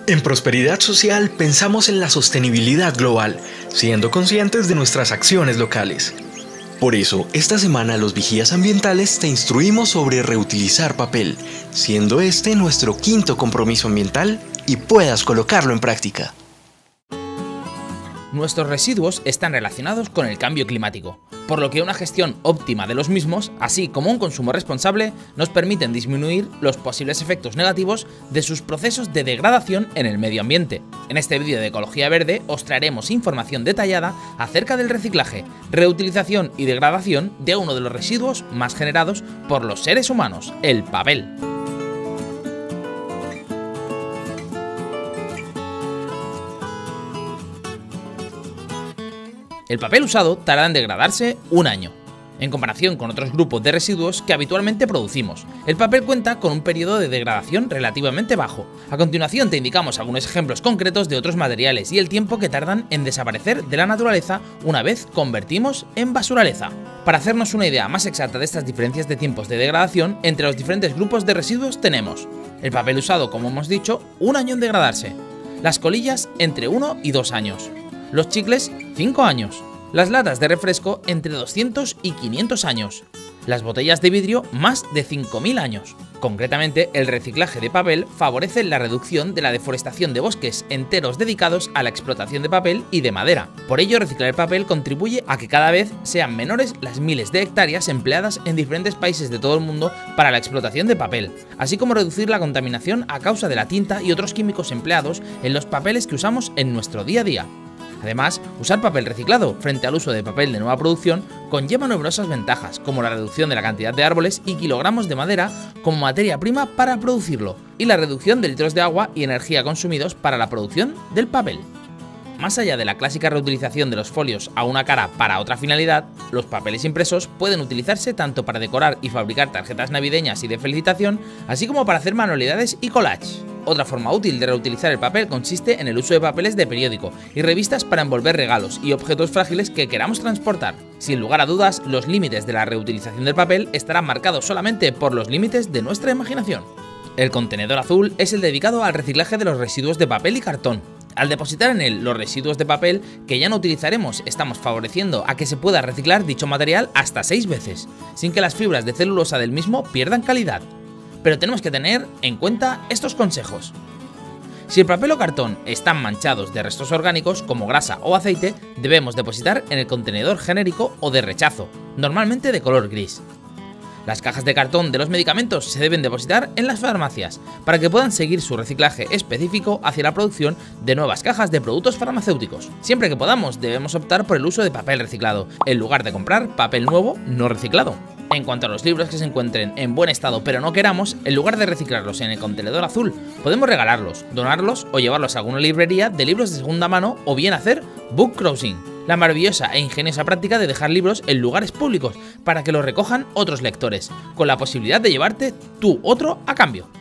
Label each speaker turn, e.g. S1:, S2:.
S1: En Prosperidad Social pensamos en la sostenibilidad global, siendo conscientes de nuestras acciones locales. Por eso, esta semana los vigías ambientales te instruimos sobre reutilizar papel, siendo este nuestro quinto compromiso ambiental y puedas colocarlo en práctica.
S2: Nuestros residuos están relacionados con el cambio climático, por lo que una gestión óptima de los mismos, así como un consumo responsable, nos permiten disminuir los posibles efectos negativos de sus procesos de degradación en el medio ambiente. En este vídeo de Ecología Verde os traeremos información detallada acerca del reciclaje, reutilización y degradación de uno de los residuos más generados por los seres humanos, el papel. El papel usado tarda en degradarse un año, en comparación con otros grupos de residuos que habitualmente producimos. El papel cuenta con un periodo de degradación relativamente bajo. A continuación te indicamos algunos ejemplos concretos de otros materiales y el tiempo que tardan en desaparecer de la naturaleza una vez convertimos en basuraleza. Para hacernos una idea más exacta de estas diferencias de tiempos de degradación, entre los diferentes grupos de residuos tenemos el papel usado, como hemos dicho, un año en degradarse, las colillas entre 1 y 2 años, los chicles 5 años, las latas de refresco entre 200 y 500 años, las botellas de vidrio más de 5000 años. Concretamente, el reciclaje de papel favorece la reducción de la deforestación de bosques enteros dedicados a la explotación de papel y de madera. Por ello, reciclar el papel contribuye a que cada vez sean menores las miles de hectáreas empleadas en diferentes países de todo el mundo para la explotación de papel, así como reducir la contaminación a causa de la tinta y otros químicos empleados en los papeles que usamos en nuestro día a día. Además, usar papel reciclado frente al uso de papel de nueva producción conlleva numerosas ventajas, como la reducción de la cantidad de árboles y kilogramos de madera como materia prima para producirlo, y la reducción de litros de agua y energía consumidos para la producción del papel. Más allá de la clásica reutilización de los folios a una cara para otra finalidad, los papeles impresos pueden utilizarse tanto para decorar y fabricar tarjetas navideñas y de felicitación, así como para hacer manualidades y collages. Otra forma útil de reutilizar el papel consiste en el uso de papeles de periódico y revistas para envolver regalos y objetos frágiles que queramos transportar. Sin lugar a dudas, los límites de la reutilización del papel estarán marcados solamente por los límites de nuestra imaginación. El contenedor azul es el dedicado al reciclaje de los residuos de papel y cartón. Al depositar en él los residuos de papel que ya no utilizaremos, estamos favoreciendo a que se pueda reciclar dicho material hasta 6 veces, sin que las fibras de celulosa del mismo pierdan calidad. Pero tenemos que tener en cuenta estos consejos. Si el papel o cartón están manchados de restos orgánicos como grasa o aceite, debemos depositar en el contenedor genérico o de rechazo, normalmente de color gris. Las cajas de cartón de los medicamentos se deben depositar en las farmacias para que puedan seguir su reciclaje específico hacia la producción de nuevas cajas de productos farmacéuticos. Siempre que podamos, debemos optar por el uso de papel reciclado, en lugar de comprar papel nuevo no reciclado. En cuanto a los libros que se encuentren en buen estado pero no queramos, en lugar de reciclarlos en el contenedor azul, podemos regalarlos, donarlos o llevarlos a alguna librería de libros de segunda mano o bien hacer book crossing, la maravillosa e ingeniosa práctica de dejar libros en lugares públicos para que los recojan otros lectores, con la posibilidad de llevarte tú otro a cambio.